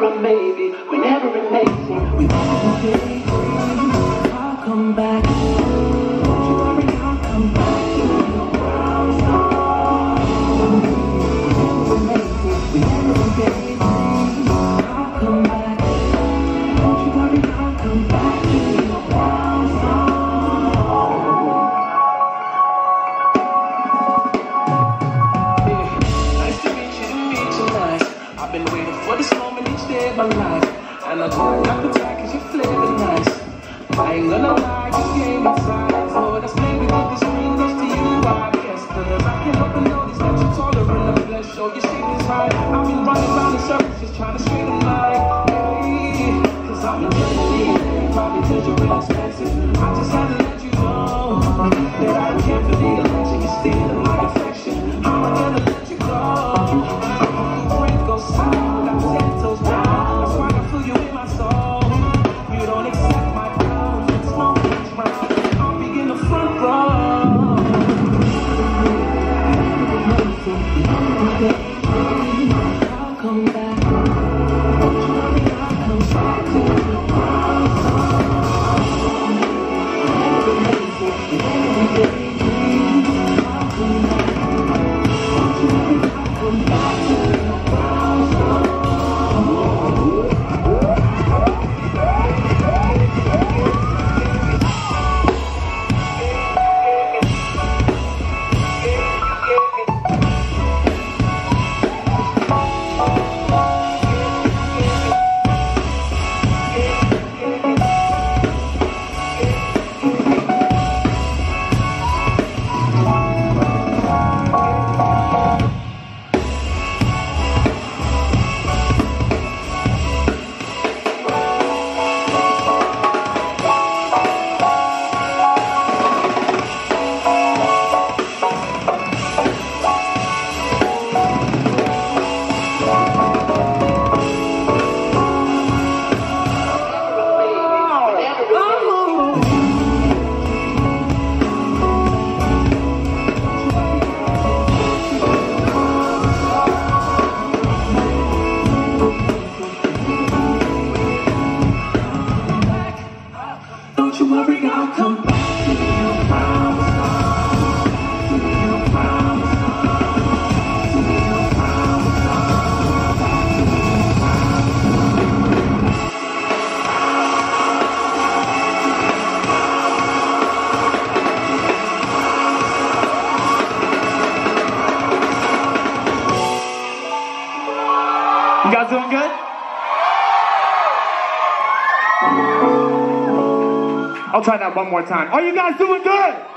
never a maybe, we're never amazing. We never daydream. I'll come back. Don't you worry, I'll come back to your Brownstone. We're never amazing. We never daydream. I'll come back. Don't you worry, I'll come back to your Brownstone. I've been waiting for this moment each day of my life, and I try not to try cause your flavor nice. I ain't gonna lie, you came inside, so that's maybe what this brings us to you, I guess. Cause I can't help but notice that you're tolerant of flesh, so your shape is right. I've been running around in circles just trying to straighten line, hey, cause I'm a jelly, probably cause you're real expensive. I just had to let you know that I can't believe the legend, you're stealing my affection. I'm not gonna let you go. Don't you worry, I'll come back to your Brownstone, to your Brownstone, to your Brownstone. You guys doing good? I'll try that one more time. Are you guys doing good?